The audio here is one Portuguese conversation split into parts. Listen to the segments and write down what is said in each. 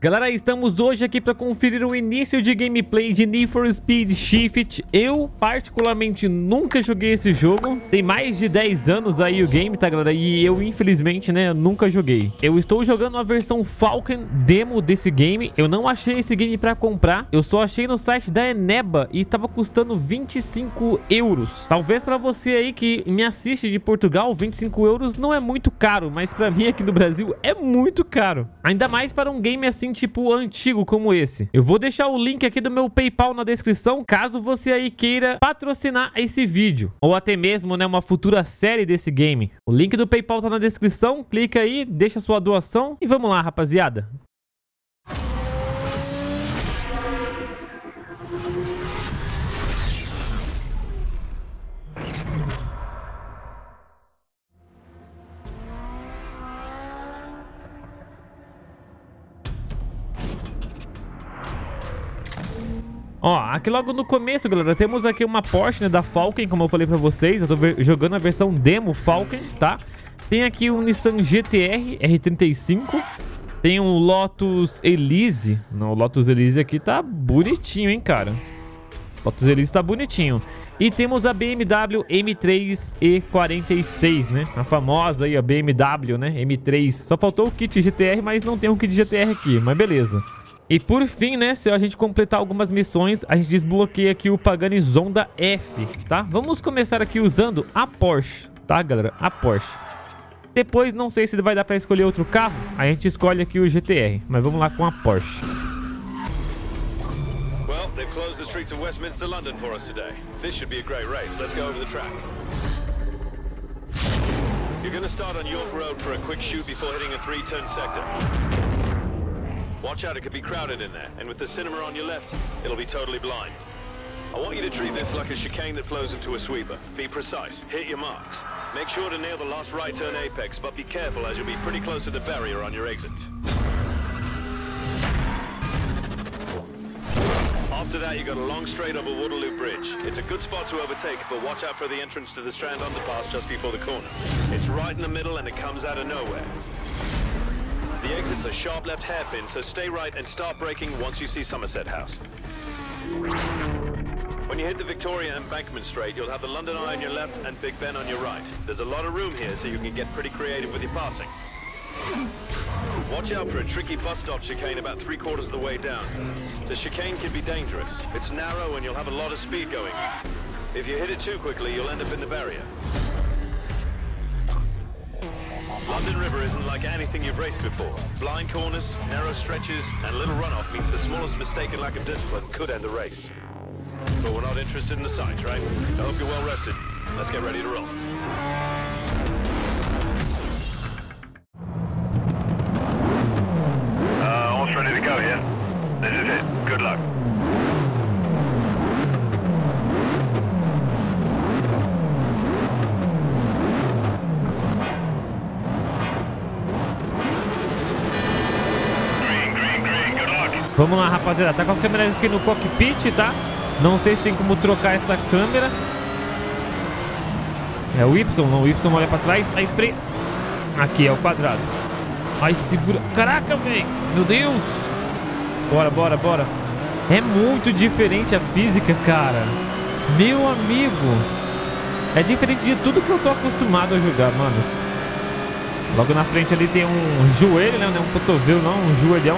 Galera, estamos hoje aqui para conferir o início de gameplay de Need for Speed Shift. Eu, particularmente, nunca joguei esse jogo. Tem mais de 10 anos aí o game, tá, galera? E eu, infelizmente, né, nunca joguei. Eu estou jogando a versão Falcon demo desse game. Eu não achei esse game para comprar. Eu só achei no site da Eneba e tava custando 25 euros. Talvez para você aí que me assiste de Portugal, 25 euros não é muito caro. Mas para mim aqui no Brasil é muito caro. Ainda mais para um game assim, tipo antigo como esse. Eu vou deixar o link aqui do meu PayPal na descrição, caso você aí queira patrocinar esse vídeo, ou até mesmo, né, uma futura série desse game. O link do PayPal tá na descrição, clica aí, deixa sua doação e vamos lá, rapaziada. Ó, aqui logo no começo, galera, temos aqui uma Porsche, né, da Falcon, como eu falei pra vocês. Eu tô jogando a versão demo Falcon, tá? Tem aqui um Nissan GT-R R35. Tem um Lotus Elise. Não, o Lotus Elise aqui tá bonitinho, hein, cara. Lotus Elise tá bonitinho. E temos a BMW M3 E46, né? A famosa aí, a BMW, né? M3. Só faltou o kit GTR, mas não tem um kit GTR aqui, mas beleza. E por fim, né, se a gente completar algumas missões, a gente desbloqueia aqui o Pagani Zonda F, tá? Vamos começar aqui usando a Porsche, tá, galera? A Porsche. Depois, não sei se vai dar pra escolher outro carro, a gente escolhe aqui o GTR, mas vamos lá com a Porsche. Well, they've closed the streets of Westminster, London for us today. This should be a great race. Let's go over the track. You're going to start on York Road for a quick shoot before hitting a 3-turn sector. Watch out, it could be crowded in there, and with the cinema on your left, it'll be totally blind. I want you to treat this like a chicane that flows into a sweeper. Be precise, hit your marks. Make sure to nail the last right turn apex, but be careful as you'll be pretty close to the barrier on your exit. After that, you got a long straight over Waterloo Bridge. It's a good spot to overtake, but watch out for the entrance to the Strand underpass just before the corner. It's right in the middle and it comes out of nowhere. The exit's a sharp left hairpin, so stay right and start braking once you see Somerset House. When you hit the Victoria Embankment straight, you'll have the London Eye on your left and Big Ben on your right. There's a lot of room here, so you can get pretty creative with your passing. Watch out for a tricky bus stop chicane about 3/4 of the way down. The chicane can be dangerous. It's narrow and you'll have a lot of speed going. If you hit it too quickly, you'll end up in the barrier. London River isn't like anything you've raced before. Blind corners, narrow stretches, and a little runoff means the smallest mistake in lack of discipline could end the race. But we're not interested in the sights, right? I hope you're well rested. Let's get ready to roll. All's ready to go here. This is it. Good luck. Vamos lá, rapaziada, tá com a câmera aqui no cockpit, tá? Não sei se tem como trocar essa câmera. É o Y, não, o Y olha pra trás, aí freia. Aqui é o quadrado. Aí segura, caraca, velho, meu Deus. Bora, bora, bora. É muito diferente a física, cara. Meu amigo, é diferente de tudo que eu tô acostumado a jogar, mano. Logo na frente ali tem um joelho, né? Um cotovelo, não, um joelhão.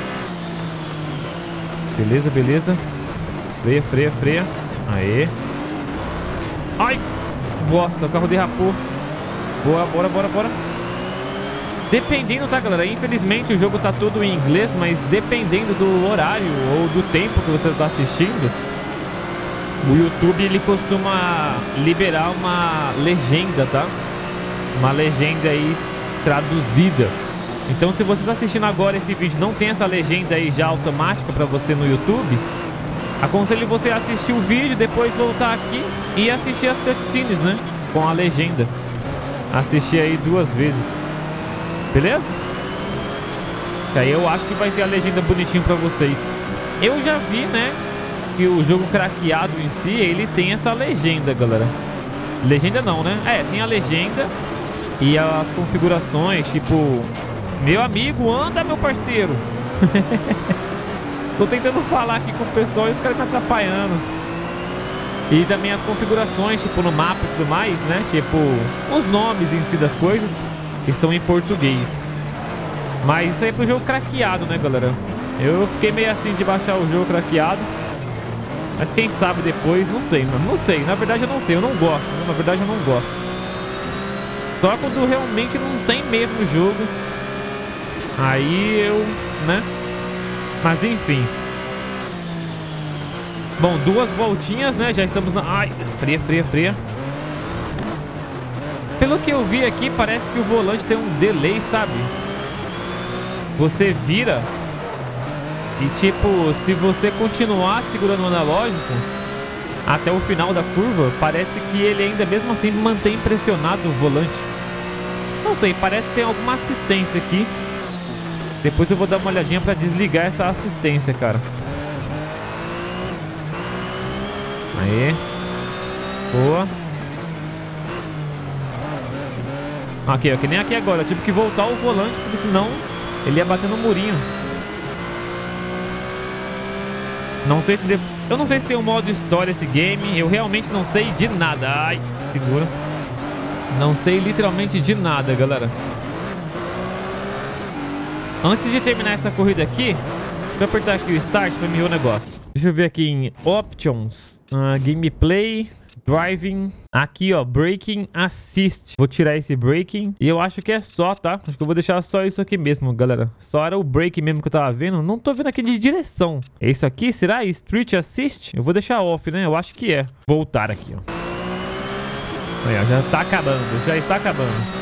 Beleza, beleza. Freia, freia, freia. Aê. Ai, bosta, o carro derrapou. Boa, bora, bora, bora. Dependendo, tá, galera? Infelizmente o jogo tá todo em inglês, mas dependendo do horário ou do tempo que você tá assistindo, o YouTube, ele costuma liberar uma legenda, tá? Uma legenda aí traduzida. Então, se você está assistindo agora esse vídeo, não tem essa legenda aí já automática para você no YouTube, aconselho você a assistir o vídeo, depois voltar aqui e assistir as cutscenes, né? Com a legenda. Assistir aí 2 vezes. Beleza? Que aí eu acho que vai ter a legenda bonitinho para vocês. Eu já vi, né, que o jogo craqueado em si, ele tem essa legenda, galera. Legenda não, né? É, tem a legenda e as configurações, tipo... Meu amigo, anda, meu parceiro. Tô tentando falar aqui com o pessoal e os caras me atrapalhando. E também as configurações, tipo, no mapa e tudo mais, né? Tipo, os nomes em si das coisas estão em português. Mas isso aí é pro jogo craqueado, né, galera? Eu fiquei meio assim de baixar o jogo craqueado. Mas quem sabe depois, não sei, mano. Não sei, na verdade eu não sei, eu não gosto, né? Na verdade eu não gosto. Só quando realmente não tem mesmo o jogo, aí eu, né? Mas enfim. Bom, 2 voltinhas, né? Já estamos na... Ai, fria. Pelo que eu vi aqui, parece que o volante tem um delay, sabe? Você vira e, tipo, se você continuar segurando o analógico até o final da curva, parece que ele ainda mesmo assim mantém pressionado o volante. Não sei, parece que tem alguma assistência aqui. Depois eu vou dar uma olhadinha pra desligar essa assistência, cara. Aí. Boa. Aqui, ó, que nem aqui agora. Eu tive que voltar o volante, porque senão ele ia bater no murinho. Não sei se... Eu não sei se tem um modo história esse game. Eu realmente não sei de nada. Ai, segura. Não sei literalmente de nada, galera. Antes de terminar essa corrida aqui, deixa eu apertar aqui o Start pra me ver o negócio. Deixa eu ver aqui em Options, Gameplay, Driving. Aqui, ó, Braking Assist. Vou tirar esse Braking. E eu acho que é só, tá? Acho que eu vou deixar só isso aqui mesmo, galera. Só era o Brake mesmo que eu tava vendo. Não tô vendo aqui de direção. É isso aqui? Será? Street Assist? Eu vou deixar off, né? Eu acho que é. Voltar aqui, ó. Aí, ó, já tá acabando. Já está acabando.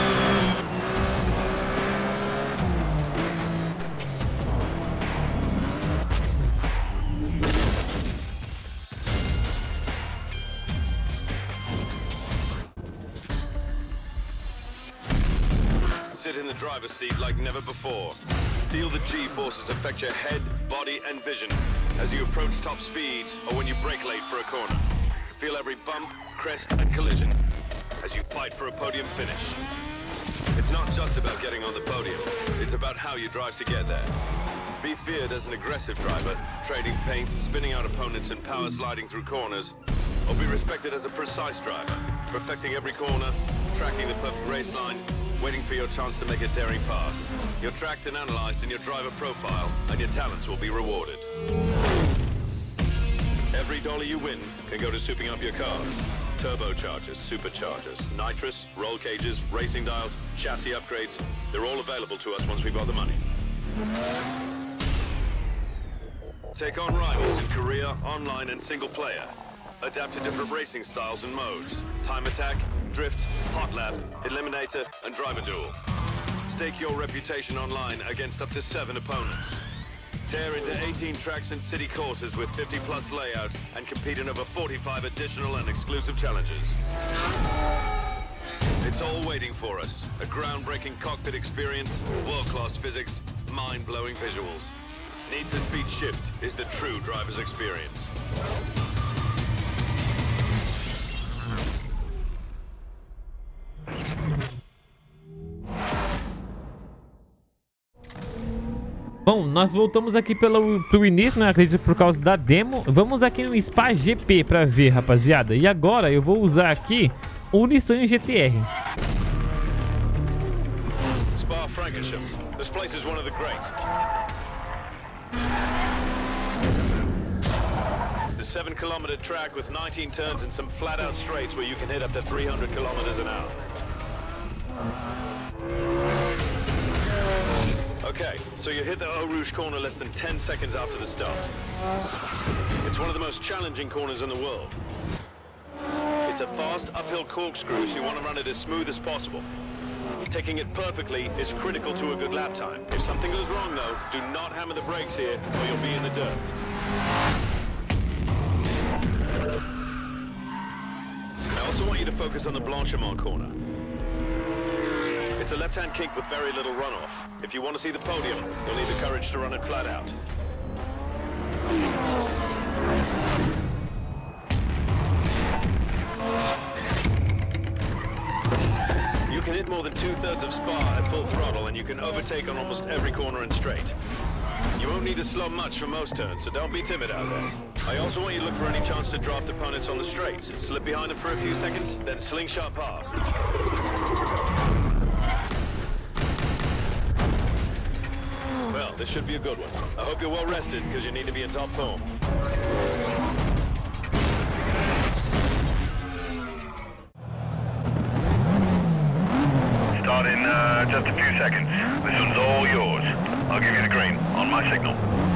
Sit in the driver's seat like never before. Feel the G-forces affect your head, body, and vision as you approach top speeds or when you brake late for a corner. Feel every bump, crest, and collision as you fight for a podium finish. It's not just about getting on the podium, it's about how you drive to get there. Be feared as an aggressive driver, trading paint, spinning out opponents, and power sliding through corners. Or be respected as a precise driver, perfecting every corner, tracking the perfect race line, waiting for your chance to make a daring pass. You're tracked and analyzed in your driver profile, and your talents will be rewarded. Every dollar you win can go to souping up your cars. Turbochargers, superchargers, nitrous, roll cages, racing dials, chassis upgrades. They're all available to us once we've got the money. Take on rivals in career, online, and single player. Adapt to different racing styles and modes. Time attack, drift, hot lap, eliminator, and driver duel. Stake your reputation online against up to 7 opponents. Tear into 18 tracks and city courses with 50+ layouts and compete in over 45 additional and exclusive challenges. It's all waiting for us. A groundbreaking cockpit experience, world-class physics, mind-blowing visuals. Need for Speed Shift is the true driver's experience. Bom, nós voltamos aqui pro início, né? Acredito por causa da demo. Vamos aqui no Spa GP pra ver, rapaziada. E agora eu vou usar aqui o Nissan GT-R. Spa Francorchamps. This place is one of the greats. The 7-kilometer track with 19 turns and some flat-out straights where you can hit up to 300 kilometers an hour. Okay, so you hit the Eau Rouge corner less than 10 seconds after the start. It's one of the most challenging corners in the world. It's a fast uphill corkscrew, so you want to run it as smooth as possible. Taking it perfectly is critical to a good lap time. If something goes wrong though, do not hammer the brakes here or you'll be in the dirt. I also want you to focus on the Blanchimont corner. It's a left-hand kink with very little runoff. If you want to see the podium, you'll need the courage to run it flat out. You can hit more than 2/3 of Spa at full throttle, and you can overtake on almost every corner and straight. You won't need to slow much for most turns, so don't be timid out there. I also want you to look for any chance to draft opponents on the straights. Slip behind them for a few seconds, then slingshot past. Well, this should be a good one. I hope you're well rested, because you need to be in top form. Start in just a few seconds. This one's all yours. I'll give you the green on my signal.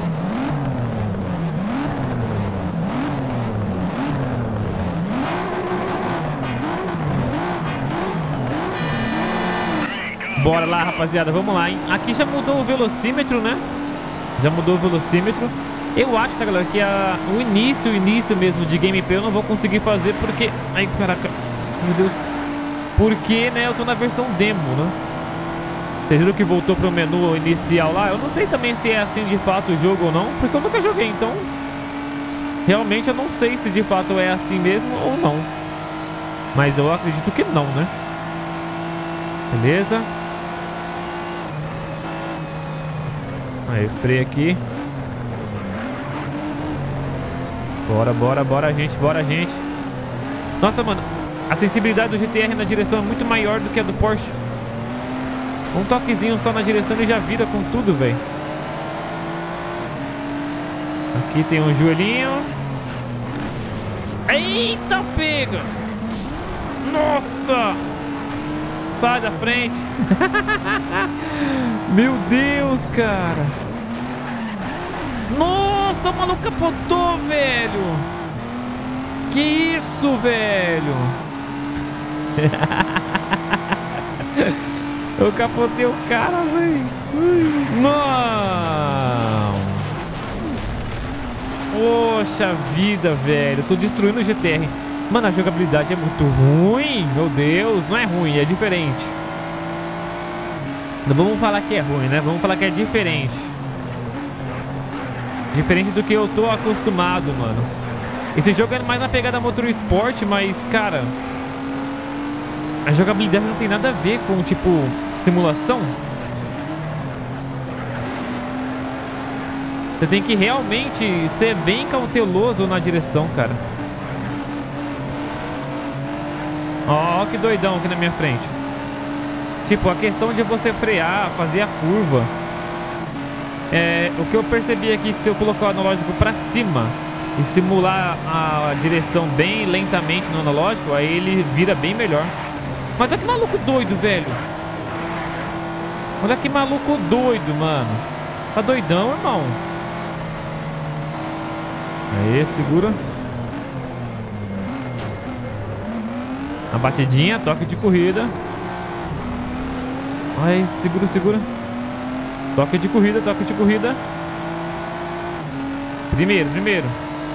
Bora lá, rapaziada, vamos lá, hein? Aqui já mudou o velocímetro, né? Já mudou o velocímetro. Eu acho, tá, galera, que o início mesmo de gameplay eu não vou conseguir fazer porque... Ai, caraca, meu Deus. Porque, né, eu tô na versão demo, né? Vocês viram que voltou pro menu inicial lá? Eu não sei também se é assim de fato o jogo ou não, porque eu nunca joguei, então... Realmente eu não sei se de fato é assim mesmo ou não. Mas eu acredito que não, né? Beleza. Aí, freio aqui. Bora, gente, gente. Nossa, mano, a sensibilidade do GTR na direção é muito maior do que a do Porsche. Um toquezinho só na direção e já vira com tudo, velho. Aqui tem um joelhinho. Eita, pega! Nossa! Sai da frente. Meu Deus, cara. Nossa, o maluco capotou, velho. Que isso, velho. Eu capotei o cara, velho. Não. Poxa vida, velho. Eu tô destruindo o GTR. Mano, a jogabilidade é muito ruim. Meu Deus, não é ruim, é diferente. Não vamos falar que é ruim, né? Vamos falar que é diferente. Diferente do que eu tô acostumado, mano. Esse jogo é mais na pegada Motorsport, mas, cara, a jogabilidade não tem nada a ver com, tipo, simulação. Você tem que realmente ser bem cauteloso na direção, cara. Ó, que doidão aqui na minha frente. Tipo, a questão de você frear, fazer a curva. O que eu percebi aqui, que se eu colocar o analógico pra cima e simular a direção bem lentamente no analógico, aí ele vira bem melhor. Mas olha que maluco doido, velho. Olha que maluco doido, mano. Tá doidão, irmão. Aí, segura. Uma batidinha, toque de corrida. Ai, segura. Toque de corrida. Primeiro.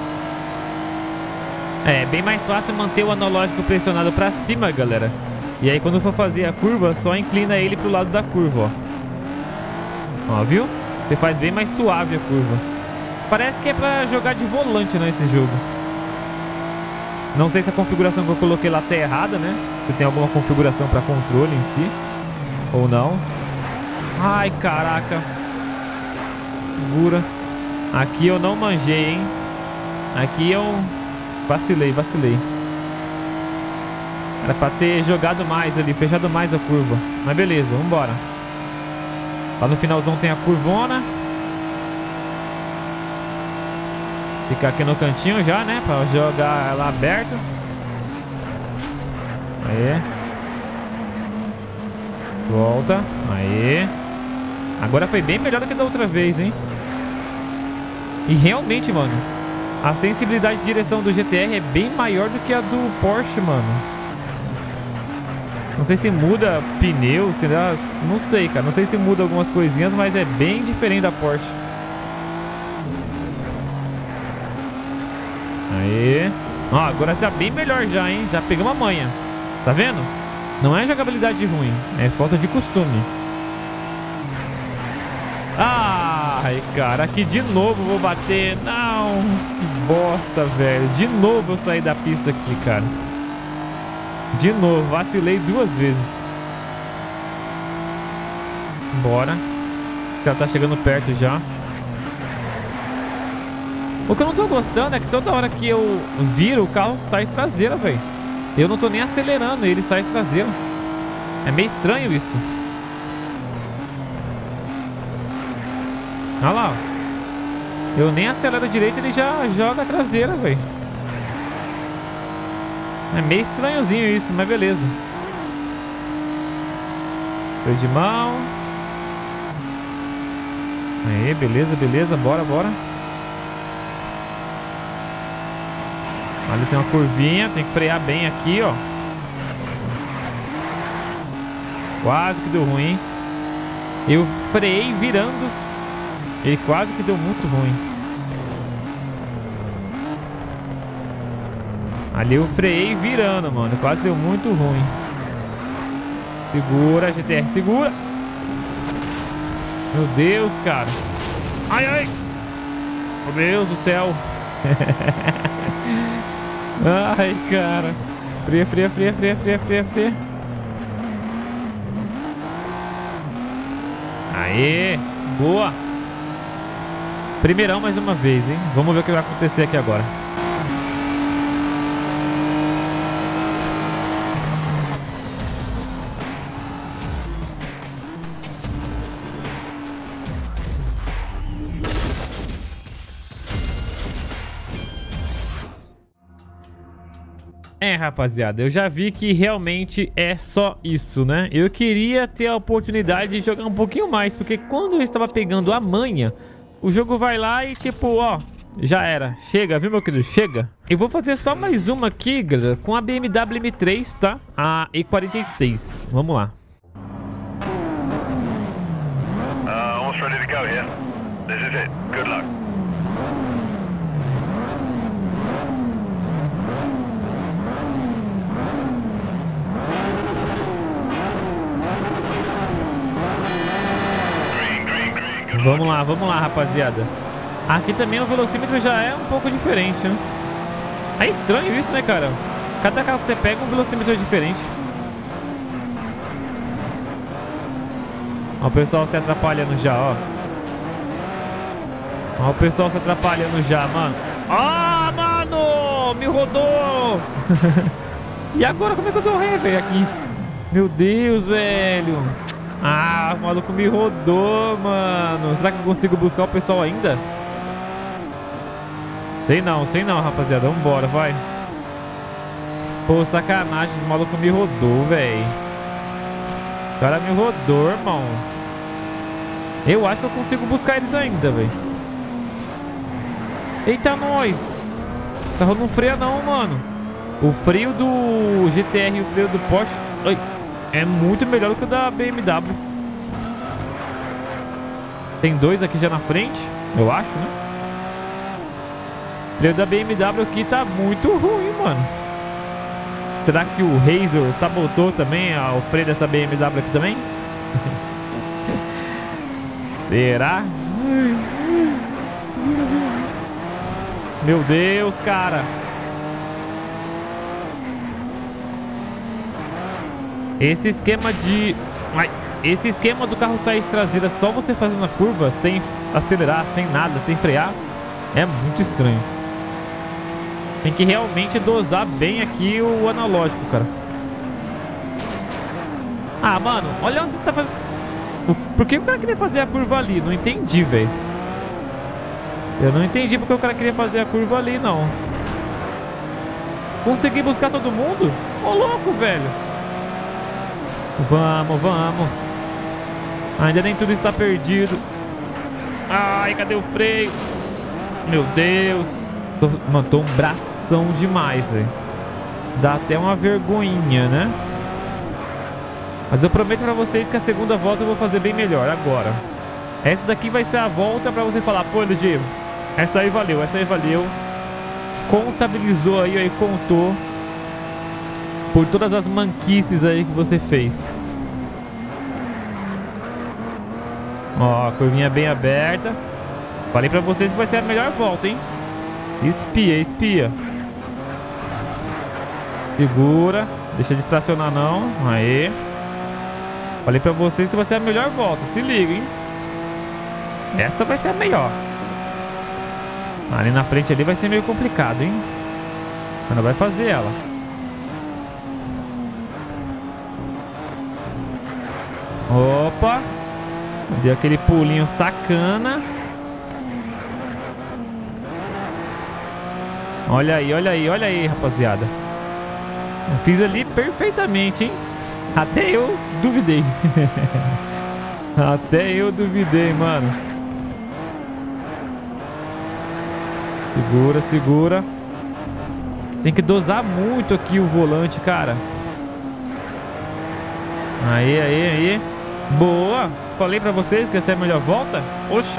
É bem mais fácil manter o analógico pressionado pra cima, galera. E aí quando for fazer a curva, só inclina ele pro lado da curva, ó. Ó, viu? Você faz bem mais suave a curva. Parece que é pra jogar de volante, né, esse jogo. Não sei se a configuração que eu coloquei lá tá errada, né? Se tem alguma configuração para controle em si ou não. Ai, caraca. Segura. Aqui eu não manjei, hein? Aqui eu vacilei. Era pra ter jogado mais ali, fechado mais a curva. Mas beleza, vambora. Lá no finalzão tem a curvona. Ficar aqui no cantinho já, né? Pra jogar ela aberta. Aí. Volta. Aí. Agora foi bem melhor do que da outra vez, hein? E realmente, mano, a sensibilidade de direção do GTR é bem maior do que a do Porsche, mano. Não sei se muda pneu, se dá... Não sei, cara. Não sei se muda algumas coisinhas, mas é bem diferente da Porsche. Aí. Ó, agora tá bem melhor já, hein? Já pegamos a manha. Tá vendo? Não é jogabilidade ruim, é falta de costume. Ai, cara, aqui de novo vou bater. Não, que bosta, velho. De novo eu saí da pista aqui, cara. De novo, vacilei 2 vezes. Bora. Já tá chegando perto já. O que eu não tô gostando é que toda hora que eu viro, o carro sai de traseira, velho. Eu não tô nem acelerando, ele sai de traseira. É meio estranho isso. Olha lá. Eu nem acelero direito, ele já joga a traseira, velho. É meio estranhozinho isso, mas beleza. Freio de mão. Aí, beleza, beleza. Bora, bora. Ali tem uma curvinha, tem que frear bem aqui, ó. Quase que deu ruim. Eu freiei virando. Ele quase que deu muito ruim. Ali eu freiei virando, mano. Quase deu muito ruim. Segura, GTR, segura. Meu Deus, cara. Ai, ai. Meu Deus do céu. Ai, cara. Freia, freia, freia, freia, freia, freia, freia. Aê, boa. Primeirão mais uma vez, hein? Vamos ver o que vai acontecer aqui agora. É, rapaziada, eu já vi que realmente é só isso, né? Eu queria ter a oportunidade de jogar um pouquinho mais, porque quando eu estava pegando a manha, o jogo vai lá e tipo, ó, já era. Chega, viu, meu querido? Chega. Eu vou fazer só mais uma aqui, galera, com a BMW M3, tá? A E46. Vamos lá. Almost ready to go here. This is it. Good luck. Vamos lá, rapaziada. Aqui também o velocímetro já é um pouco diferente, né? É estranho isso, né, cara? Cada carro que você pega, um velocímetro é diferente. Ó, o pessoal se atrapalhando já, ó. Ó, o pessoal se atrapalhando já, mano. Ah, mano! Me rodou! E agora como é que eu dou ré, velho, aqui? Meu Deus, velho. Ah, o maluco me rodou, mano. Será que eu consigo buscar o pessoal ainda? Sei não, rapaziada. Vambora, vai. Pô, sacanagem. O maluco me rodou, velho. O cara me rodou, irmão. Eu acho que eu consigo buscar eles ainda, velho. Eita, nós. O carro não freia não, mano. O freio do GTR e o freio do Porsche... Ai. É muito melhor do que o da BMW. Tem dois aqui já na frente, eu acho, né? O freio da BMW aqui tá muito ruim, mano. Será que o Razor sabotou também o freio dessa BMW aqui também? Será? Meu Deus, cara. Esse esquema de... Esse esquema do carro sair de traseira só você fazendo a curva, sem acelerar, sem nada, sem frear, é muito estranho. Tem que realmente dosar bem aqui o analógico, cara. Ah, mano, olha onde você tá fazendo... Por que o cara queria fazer a curva ali? Não entendi, velho. Eu não entendi porque o cara queria fazer a curva ali, não. Consegui buscar todo mundo? Ô, louco, velho. Vamos, vamos. Ainda nem tudo está perdido. Ai, cadê o freio? Meu Deus. Mano, tô um bração demais, velho. Dá até uma vergonhinha, né? Mas eu prometo pra vocês que a segunda volta eu vou fazer bem melhor agora. Essa daqui vai ser a volta pra você falar: pô, LG, essa aí valeu, essa aí valeu. Contabilizou aí, contou por todas as manquices aí que você fez. Ó, a curvinha bem aberta. Falei pra vocês que vai ser a melhor volta, hein? Espia, espia. Segura. Deixa de estacionar não. Aê. Falei pra vocês que vai ser a melhor volta. Se liga, hein? Essa vai ser a melhor. Ali na frente ali vai ser meio complicado, hein? Mas não vai fazer ela. Opa! Deu aquele pulinho sacana. Olha aí, rapaziada. Eu fiz ali perfeitamente, hein? Até eu duvidei. Até eu duvidei, mano. Segura, segura. Tem que dosar muito aqui o volante, cara. Aí. Boa. Falei pra vocês que essa é a melhor volta. Oxi.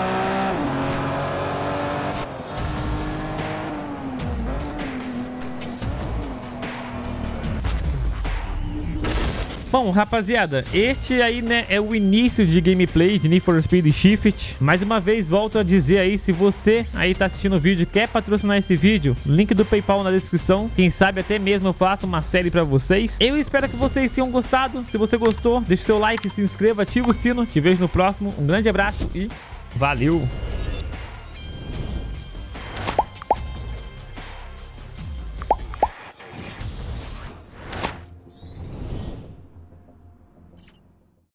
Bom, rapaziada, este aí, né, é o início de gameplay de Need for Speed Shift. Mais uma vez, volto a dizer aí, se você aí tá assistindo o vídeo e quer patrocinar esse vídeo, link do PayPal na descrição. Quem sabe até mesmo eu faço uma série pra vocês. Eu espero que vocês tenham gostado. Se você gostou, deixa o seu like, se inscreva, ativa o sino. Te vejo no próximo. Um grande abraço e valeu!